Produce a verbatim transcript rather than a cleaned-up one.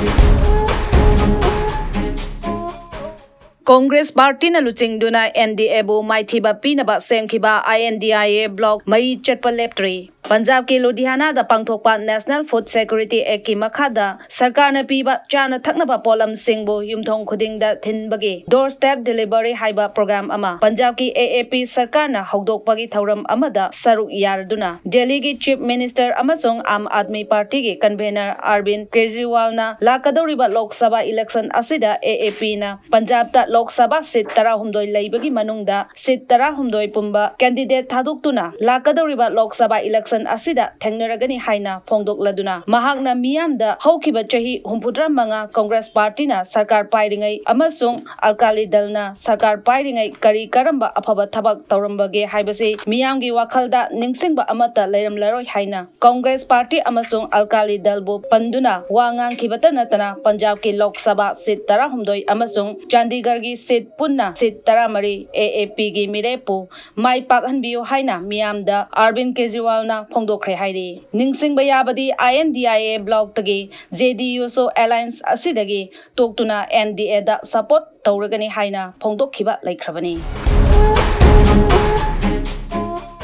Congress Party na Luchingduna N D A bu Maithiba Pinaba Semkhiba I N D I A Bloc Mayi Chatpa Leptri Punjab ke Ludhiana da pangthokpa National Food Security Act ki makhada sarkar na piba chana thaknaba polam singbu yumthong khuding da thinbagi doorstep delivery haiba program ama Punjab ki A A P sarkar na hogdokpagi thauram amada saruk yarduna Delhi ki Chief Minister amasung Aam Aadmi Party ki convener Arvind Kejriwal na lakadoriba Lok Sabha election asida A A P na Punjab ta Lok Sabha seat tara humdoi laibagi manungda seat tara humdoi pumba candidate thaduktuna lakadoriba Lok Sabha election asida thengnaragani haina phongdokladuna mahakna miyamda haukiba chahi humpudra manga Congress Party na sarkar pairingai amasung alkali dalna sarkar pairingai kari karamba afaba thabak taurambage haibase miyamgi wakhalda ningsingba amata leiramlaroi haina Congress Party amasung alkali dalbo panduna wangang khibata natana Punjab ki Lok Sabha seat tara humdoi amasung Chandigarh gi seat punna seat tara mari A A P gi mirepu mai pakhanbiyo haina miyamda Arvind Kejriwal na phongdokre hairi ningsingba yabadi I N D I A Bloc tagi J D U so alliance asidagi toktuna N D A da support tauragani haina phongdokkhiba laikhrabani